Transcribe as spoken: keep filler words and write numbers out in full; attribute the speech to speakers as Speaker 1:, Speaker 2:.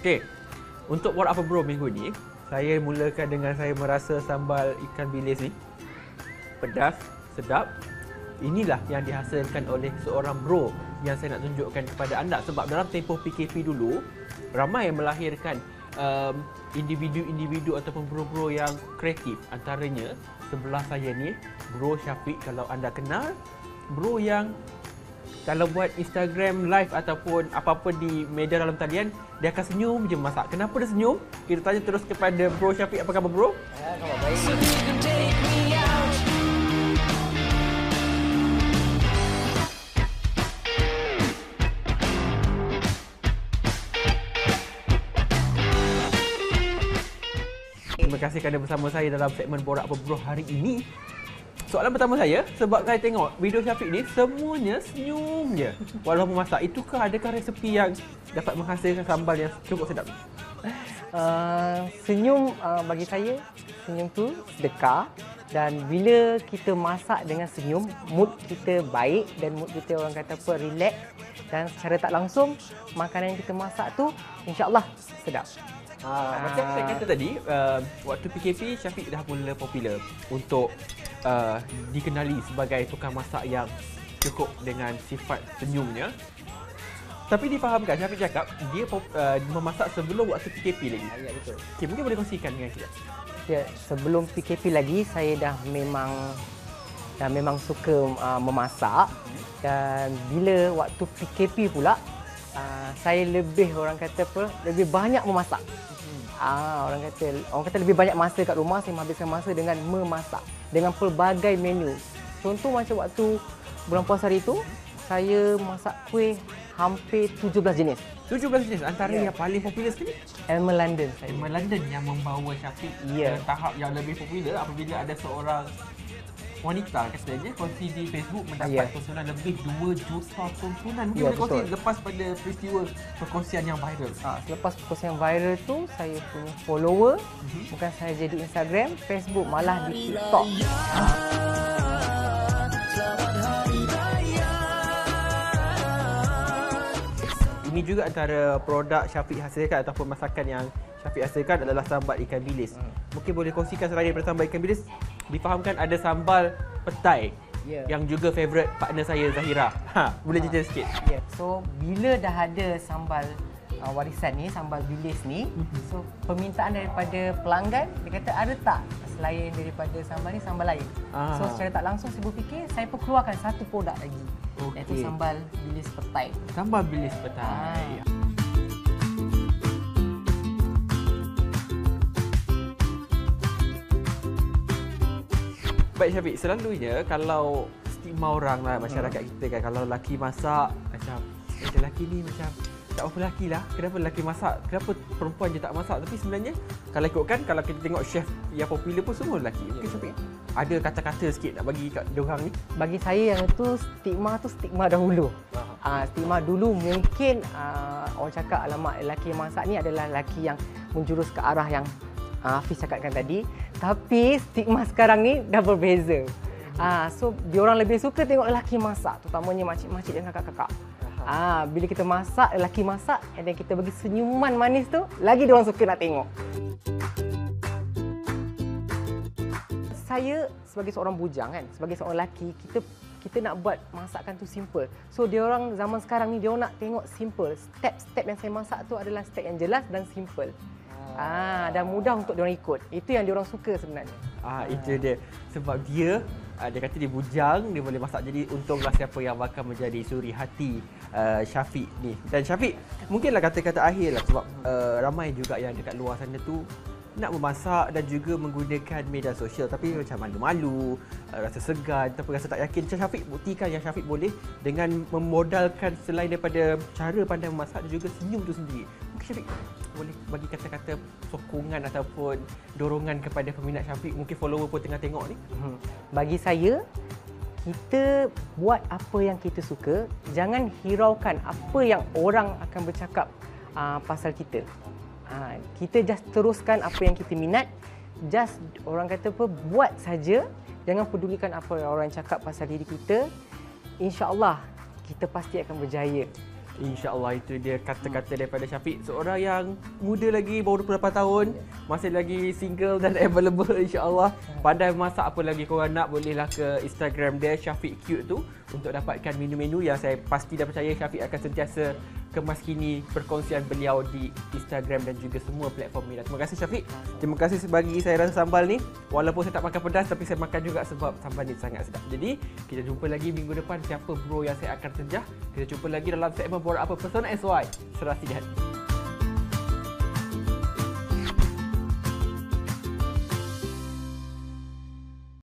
Speaker 1: Okey. Untuk buat apa bro minggu ni, saya mulakan dengan saya merasa sambal ikan bilis ni pedas, sedap. Inilah yang dihasilkan oleh seorang bro yang saya nak tunjukkan kepada anda. Sebab dalam tempoh P K P dulu, ramai yang melahirkan um, individu-individu ataupun bro-bro yang kreatif. Antaranya sebelah saya ni, Bro Syafiq, kalau anda kenal. Bro yang kalau buat Instagram live ataupun apa-apa di media dalam talian, dia akan senyum je masak. Kenapa dia senyum? Kita tanya terus kepada Bro Syafiq. Apa khabar bro?
Speaker 2: Ya, khabar baik.
Speaker 1: Terima kasih kerana bersama saya dalam segmen Borak Apa Bro hari ini. Soalan pertama saya, sebab saya tengok video Syafiq ni semuanya senyum je walau memasak. Itukah adakah resepi yang dapat menghasilkan sambal yang cukup sedap?
Speaker 2: Uh, senyum uh, bagi saya, senyum tu sedekah. Dan bila kita masak dengan senyum, mood kita baik dan mood kita orang kata apa, relax. Dan secara tak langsung, makanan yang kita masak tu insya-Allah sedap.
Speaker 1: Ha, macam saya kata tadi, uh, waktu P K P Syafiq dah mula popular untuk uh, dikenali sebagai tukang masak yang cukup dengan sifat senyumnya. Tapi difahamkan, Syafiq cakap dia uh, memasak sebelum waktu P K P lagi.
Speaker 2: Ya, betul.
Speaker 1: Okay, mungkin boleh kongsikan dengan kita.
Speaker 2: Ya, sebelum P K P lagi saya dah memang dah memang suka uh, memasak. Dan bila waktu P K P pula, uh, saya lebih orang kata apa, lebih banyak memasak. Ah, orang kata orang kata lebih banyak masa kat rumah, saya menghabiskan masa dengan memasak dengan pelbagai menu. Contoh macam waktu bulan puasa hari itu, saya masak kuih hampir tujuh belas jenis.
Speaker 1: tujuh belas jenis antara
Speaker 2: Ya.
Speaker 1: yang paling popular sekali.
Speaker 2: Elmer London saya.
Speaker 1: Elmer London yang membawa Syafiq
Speaker 2: Ya.
Speaker 1: ke tahap yang lebih popular apabila ada seorang wanita katanya kongsi di Facebook mendapat
Speaker 2: Ya.
Speaker 1: tontonan lebih dua juta tontonan. Mungkin
Speaker 2: Ya,
Speaker 1: boleh kongsi
Speaker 2: betul.
Speaker 1: lepas pada peristiwa perkongsian yang viral.
Speaker 2: Ha, selepas post yang viral tu, saya punya follower, mm-hmm. bukan saya jadi Instagram, Facebook, malah di TikTok.
Speaker 1: Ini juga antara produk Syafiq hasilkan ataupun masakan yang Syafiq hasilkan adalah sambal ikan bilis. Hmm. Mungkin boleh kongsikan selain daripada sambal ikan bilis, difahamkan ada sambal petai
Speaker 2: Yeah.
Speaker 1: yang juga favourite partner saya Zahira. Ha, boleh cerita sikit?
Speaker 2: Ya, yeah. So bila dah ada sambal uh, warisan ni, sambal bilis ni, mm-hmm. so permintaan daripada pelanggan, dia kata ada tak selain daripada sambal ni, sambal lain.
Speaker 1: Ah.
Speaker 2: So secara tak langsung saya berfikir, saya pun keluarkan satu produk lagi.
Speaker 1: Okey.
Speaker 2: Iaitu sambal bilis petai.
Speaker 1: Sambal bilis petai.
Speaker 2: Ah.
Speaker 1: Baik Syafiq, selalunya kalau stigma orang lah, masyarakat
Speaker 2: Hmm.
Speaker 1: kita kan, kalau lelaki masak macam eh, lelaki ni macam tak apa lelaki lah, kenapa lelaki masak, kenapa perempuan je tak masak. Tapi sebenarnya kalau ikutkan, kalau kita tengok chef yang popular pun semua lelaki. Mungkin Syafiq ada kata-kata sikit nak bagi kat diorang ni?
Speaker 2: Bagi saya yang tu stigma tu stigma dahulu. Ah, stigma dulu mungkin ah, orang cakap alamak lelaki yang masak ni adalah lelaki yang menjurus ke arah yang ah, Hafiz cakapkan tadi. Tapi stigma sekarang ni dah berbeza. Ah, so diorang lebih suka tengok lelaki masak, terutamanya makcik-makcik dan kakak-kakak. Ah, bila kita masak, lelaki masak dan kita bagi senyuman manis tu, lagi diorang suka nak tengok. Saya sebagai seorang bujang kan, sebagai seorang lelaki, kita kita nak buat masakan tu simple. So diorang zaman sekarang ni diorang nak tengok simple. Step-step yang saya masak tu adalah step yang jelas dan simple. Ah, dan mudah untuk diorang ikut. Itu yang diorang suka sebenarnya.
Speaker 1: Ah, itu dia. Sebab dia uh, dia kata dia bujang, dia boleh masak. Jadi untunglah siapa yang bakal menjadi suri hati uh, Syafiq ni. Dan Syafiq, mungkinlah kata-kata akhir lah, sebab uh, ramai juga yang dekat luar sana tu nak memasak dan juga menggunakan media sosial tapi macam malu-malu, uh, rasa segan ataupun rasa tak yakin. Macam Syafiq buktikan yang Syafiq boleh dengan memodalkan selain daripada cara pandai memasak dan juga senyum tu sendiri. Mungkin Syafiq boleh bagi kata-kata sokongan ataupun dorongan kepada peminat Syafiq, mungkin follower pun tengah tengok ni.
Speaker 2: Hmm. Bagi saya, kita buat apa yang kita suka, jangan hiraukan apa yang orang akan bercakap uh, pasal kita. Uh, kita just teruskan apa yang kita minat, just orang kata apa, buat saja, jangan pedulikan apa yang orang cakap pasal diri kita. InsyaAllah kita pasti akan berjaya.
Speaker 1: InsyaAllah itu dia kata-kata daripada Syafiq. Seorang yang muda lagi, baru dua puluh lapan tahun, masih lagi single dan available insyaAllah. Pandai masak, apa lagi korang nak, bolehlah ke Instagram dia Syafiq Cute tu untuk dapatkan menu-menu yang saya pasti dan percaya Syafiq akan sentiasa kemaskini perkongsian beliau di Instagram dan juga semua platform media. Terima kasih Syafiq. Terima kasih bagi saya rasa sambal ni. Walaupun saya tak makan pedas tapi saya makan juga sebab sambal ni sangat sedap. Jadi kita jumpa lagi minggu depan siapa bro yang saya akan terjah. Kita jumpa lagi dalam segmen Borak Apa Persona S Y Serasi di Hati.